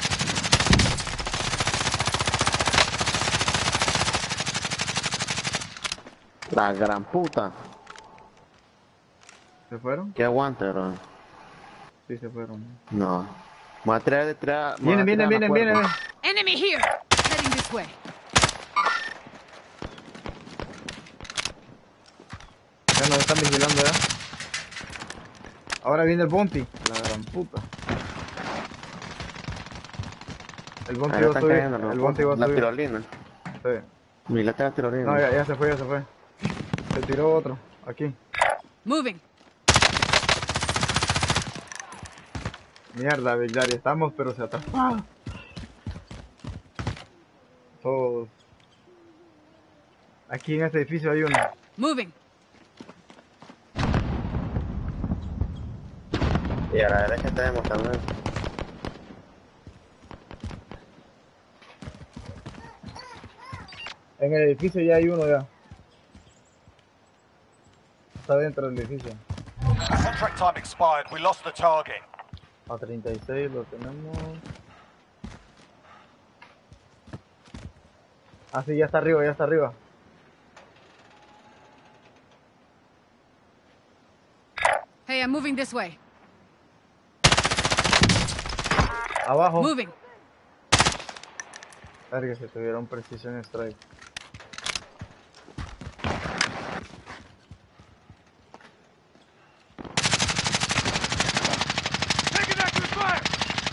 La gran puta. ¿Se fueron? ¿Qué aguante, bro? Sí, se fueron. No. Me voy a traer de traer. Vienen, vienen, vienen, vienen. Enemy here. Heading this way. Ya nos están vigilando ya. Ahora viene el bounty. La gran puta. El bounty Ahí va a están subir. cayendo, ¿no? El bounty va a La subir. tirolina. Sí. Mira la tirolina. No, ya, ya se fue, ya se fue. Se tiró otro. Aquí. Moving. Mierda, Big Daddy. Estamos, pero se atrapa. Todos. Aquí en este edificio hay uno. Moving. Y a la derecha tenemos también. En el edificio ya hay uno ya. Está dentro del edificio. Contract time expired. We lost the target. A treinta y seis lo tenemos. Ah, sí, ya está arriba, ya está arriba. Hey, I'm moving this way. Abajo. Moving. Verga, se tuvieron precision strike. Taking active fire!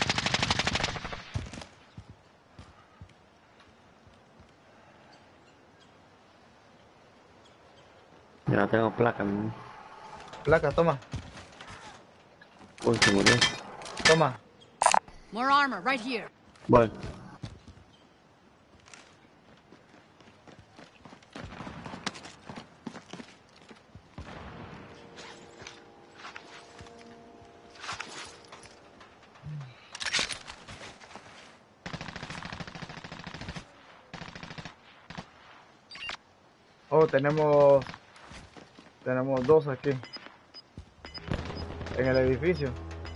Ya no tengo placa, ¿no? Placa, toma. Uy, se murió. Toma. More armor right here. Voy. Oh, tenemos... Tenemos dos aquí. En el edificio.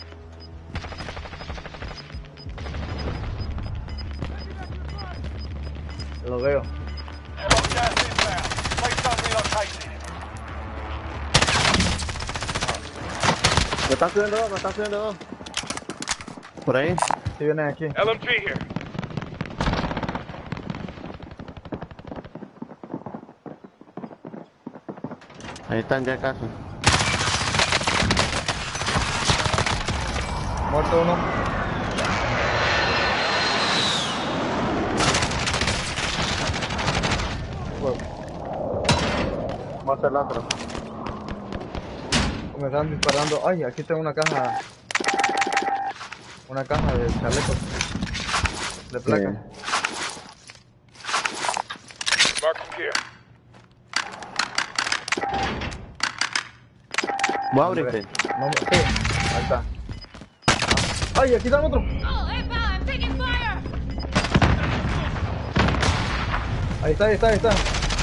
Lo veo. Got gas inbound. Safe zone relocated. Me están subiendo dos, me están subiendo dos. Por ahí. Si vienen aquí. L M G here. Ahí están ya casi. Muerto uno. Bueno, Va a ser la otra. me están disparando. Ay, aquí tengo una caja. Una caja de chalecos. De placas. Mark them here. Voy a abrirte. No, sí, ahí está. Ay, aquí está otro. Oh, hey, pal, I'm taking fire. Ahí está, ahí está, ahí está.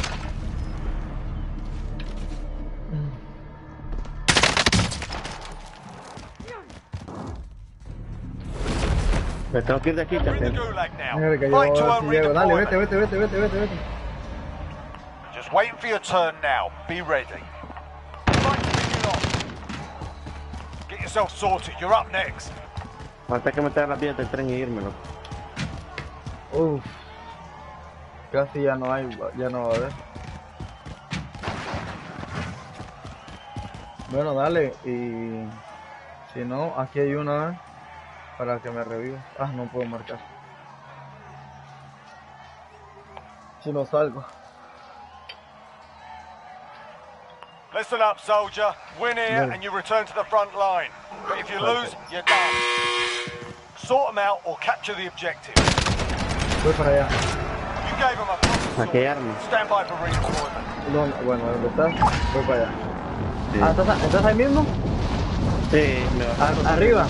Me tengo que ir de aquí, We're in the Captain. gulag now. Mira que Fight to yo earn si llego. Dale, vete, redeployment. vete, vete, vete, vete, vete, vete. Just waiting for your turn now. Be ready. Fight to begin on. Get yourself sorted. You're up next. Falta que meter las vías del tren y írmelo. Uf. Casi ya no hay, ya no va a haber. Bueno, dale, y si no, aquí hay una para que me reviva. Ah, no puedo marcar. Si no salgo. Listen up, soldier. Win here No. and you return to the front line. But if you lose, you're done. Sort them out or capture the objective. Voy para allá. You gave them a proper Aquí hay armas. sort. Stand by for redeployment. ¿Dónde? Bueno, ¿dónde estás? Voy para allá. Sí. Ah, ¿estás, ¿estás ahí mismo? Sí, me va a ¿A- ¿Arriba?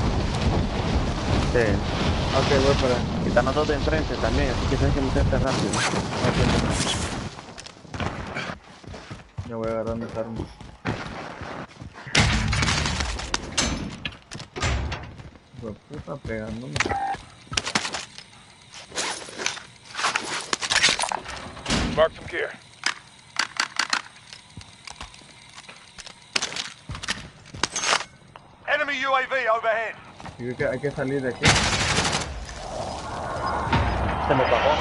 Sí. Ok, voy para allá. Y están los dos de enfrente también, así que tienes que moverte rápido. Ya voy a agarrar mis armas. Hijo de puta, pegándome. Mark some gear. Enemy U A V overhead. Hay que, hay que salir de aquí. Se me bajó.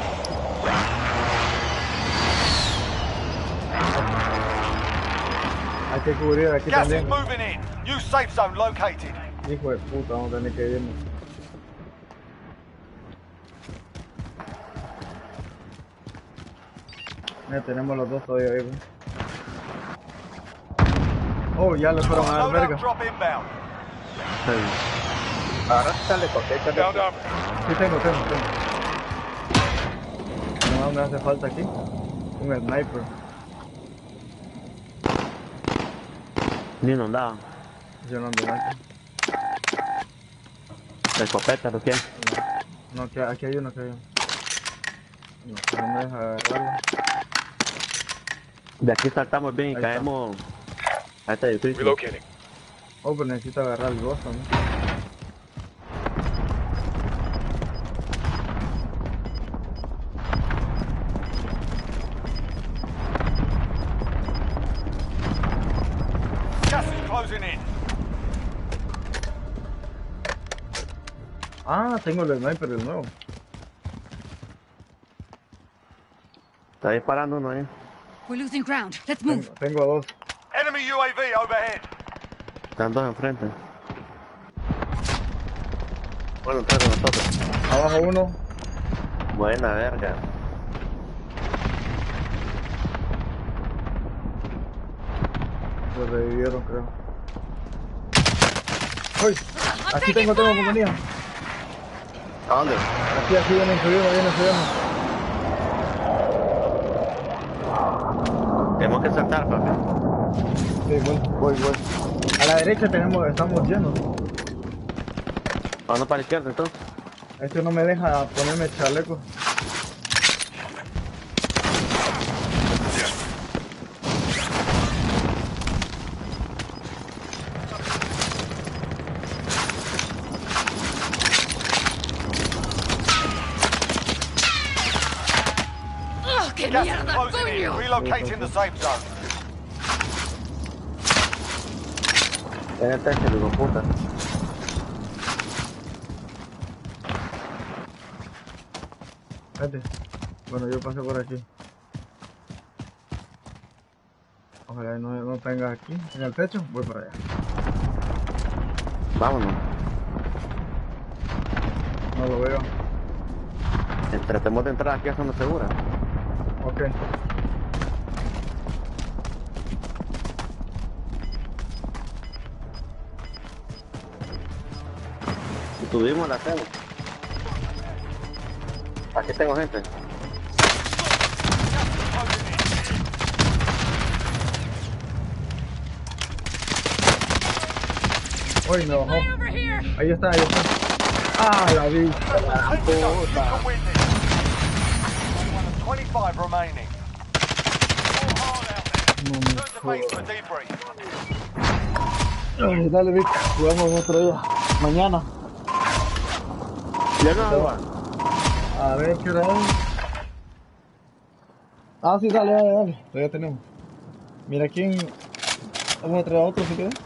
Hay que cubrir aquí Gas is también. moving in. New safe zone located. Hijo de puta, vamos a tener que irnos. Ya tenemos los dos todavía vivos. Oh, ya le fueron a dar Loadout verga. drop inbound. Sí. Ahora sale porque Down armor. Sí, tengo, tengo, tengo. No me hace falta aquí. Un sniper. Ni inundado. Yo no ando aquí. La escopeta, ¿lo quieres? No, aquí, aquí hay uno, aquí hay uno. No, no me deja agarrarlo. De aquí saltamos bien y Ahí está. caemos a este edificio. Relocating. Oh, pero necesito agarrar el gozo, ¿no? Gas is closing in. Ah, tengo el sniper de nuevo. Está disparando uno ahí. We're losing ground. Let's Tengo, move. tengo dos. Enemy U A V overhead. Están dos enfrente. Bueno, tres de nosotros. Abajo uno. Buena verga. Lo revivieron, creo. ¡Uy! Aquí tengo, tengo compañía. ¿A dónde? Aquí, aquí vienen subiendo, vienen subiendo. Tenemos que saltar, papi. Sí, voy, voy, voy. A la derecha tenemos, estamos llenos. Vamos para la izquierda entonces. Este no me deja ponerme el chaleco. ¡Ugh, qué Gas is mierda, closing in. coño! Relocating the safe zone. En el techo, digo, puta. Vete. Bueno, yo pasé por aquí. Ojalá no, no tenga aquí, en el techo. Voy para allá. Vámonos. No lo veo. Tratemos de entrar aquí a zona segura. Ok. Si tuvimos, la hacemos. Aquí tengo gente. Uy, me bajó. Fire over here! Ahí está, ahí está. Ah, la vi. Take it up. You can win this. twenty-five remaining. All hard out there. No me Turn to base for debrief. Ay, dale, Vic, jugamos otro día. Mañana. ¿Ya no agua? A ver qué hora es. Ah, sí, dale, dale, dale. Todavía tenemos. Mira quién. Vamos a traer a otro si quieres.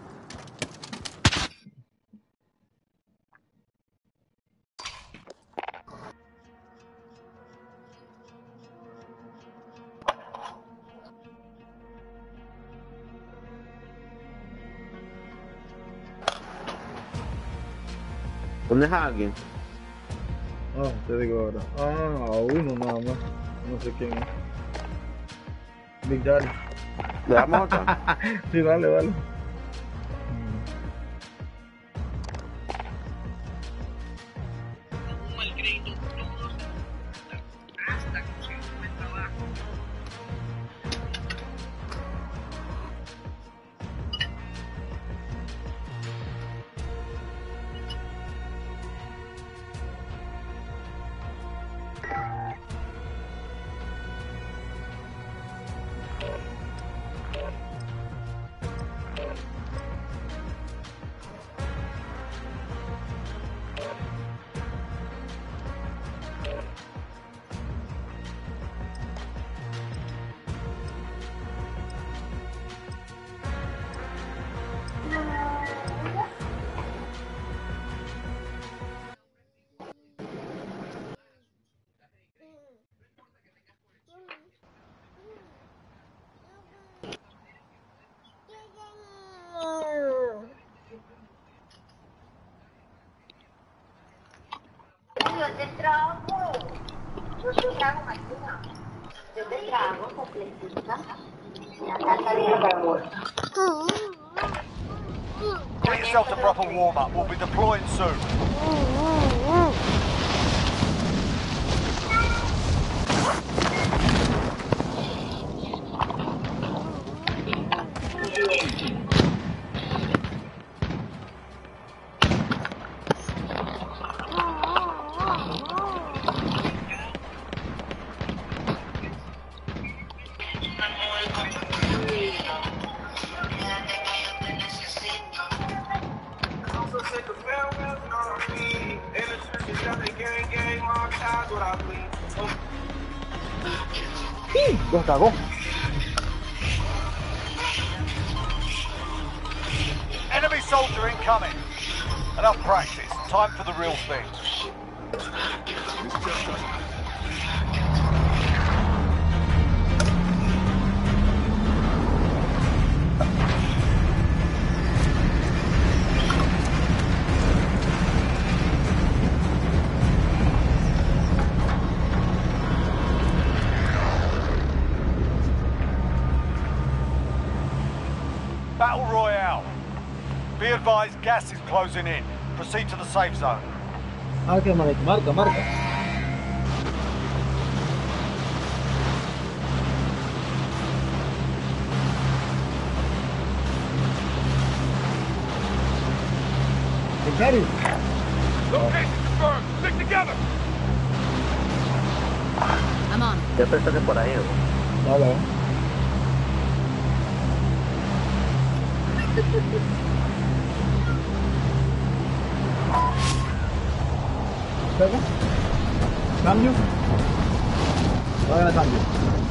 ¿Dónde es alguien? Ah, te digo ahora. Ah, a uno nada más. No sé quién es. Big Daddy. ¿Le damos otra? Sí, dale, dale. Yo te trago completita. La carta de amor. Get yourself a proper warm-up. We'll be deploying soon. Los cagó. Enemy soldier incoming. Enough practice. Time for the real thing. Battle Royale. Be advised, gas is closing in. Proceed to the safe zone. Ah, que marca, marca, marca. ¿En serio? Location confirmed. Stick together. I'm on. Yo pensé que por ahí, ¿no? Dale. ¿Pega? ¿Cambio? Hagan el cambio.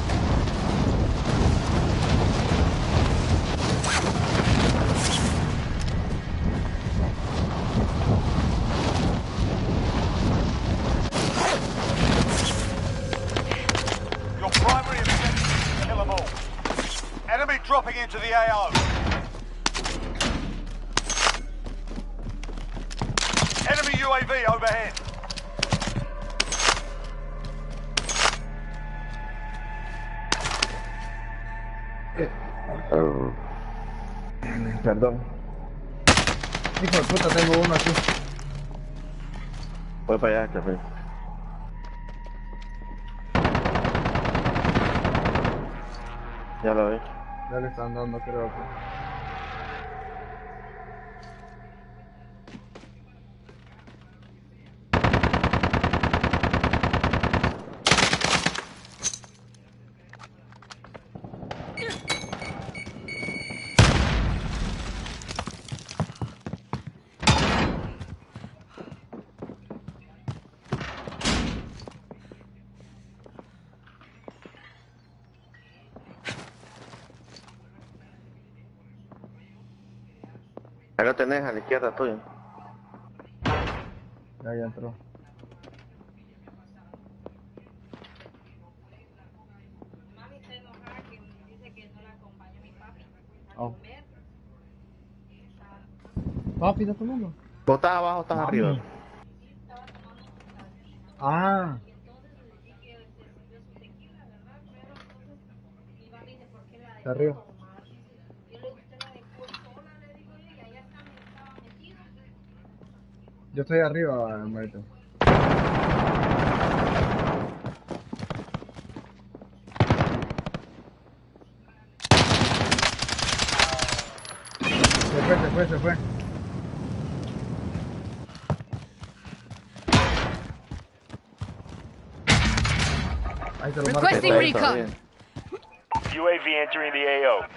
Your primary objective is to kill them all. Enemy dropping into the A O. Enemy U A V overhead. Perdón. Hijo de puta, tengo uno aquí. Voy para allá, café. Ya lo vi. Ya le están dando, creo que. Ahí lo tenés a la izquierda tuya. Ya, ya entró. Oh. Papi, ¿estás tomando? ¿Vos estás abajo o estás Mami. arriba? Ah. Está arriba. Yo estoy arriba, Marito. Se fue, se fue, se fue. Ahí te lo marco. Requesting Ahí está recon. bien. U A V entering the A O.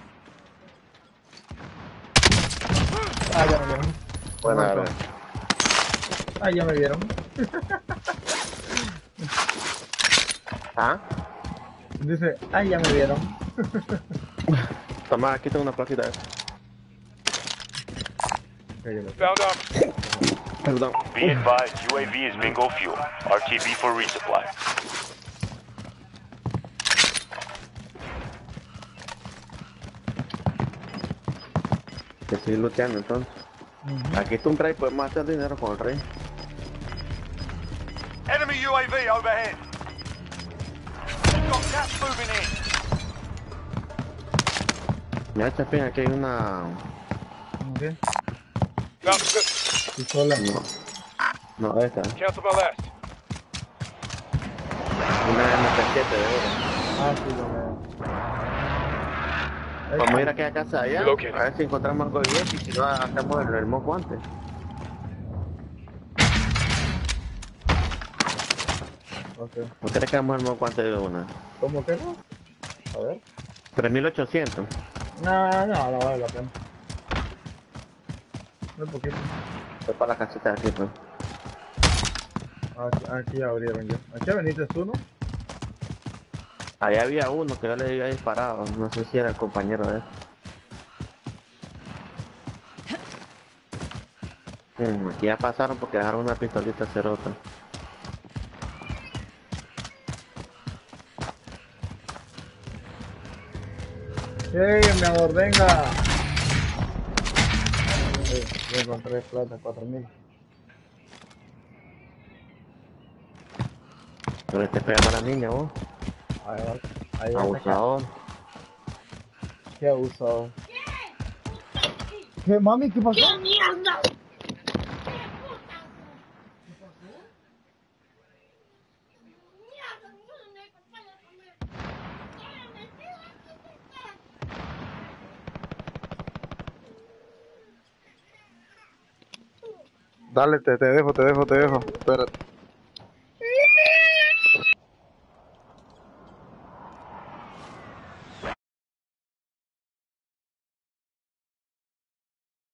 Ah, ya me vieron. Bueno, a Muerto. ver. Ah, ya me vieron. ¿Ah? Dice, ah, ya me vieron. Toma, aquí tengo una plaquita. Found up. Perdón. Be advised, U A V is bingo fuel. R T B for resupply. Que estoy luteando entonces. Uh-huh. Aquí está un rey, podemos hacer dinero con el rey. Enemy U A V overhead. Got gas moving in. Mira, Chapín, aquí hay una... ¿Qué? Sounds good. ¿Y sola? No, no, esta. Cancel my last. Una M P siete de oro. Ah, sí, lo veo. Vamos a ir a aquella casa allá, Relocating. a ver si encontramos algo bien y si no hacemos el, el moco antes. Ok. ¿Por qué le quedamos el moco antes de una? ¿Cómo que no? A ver. tres mil ochocientos. No, no, no vale la pena. Muy poquito. Es para la casita de aquí, pues. Aquí, aquí abrieron ya. Aquí veniste tú, ¿no? Allá había uno que yo le había disparado, no sé si era el compañero de él. Mm, aquí ya pasaron porque dejaron una pistolita cerota. ¡Ey, mi amor, venga! Eh, yo encontré plata, cuatro mil. Pero este pega a la niña, vos. Ahí va. Ahí va. Abusador. Qué abusador. ¿Qué, mami? ¿Qué pasó? ¡Qué mierda! Dale, te, te dejo, te dejo, te dejo. Espérate.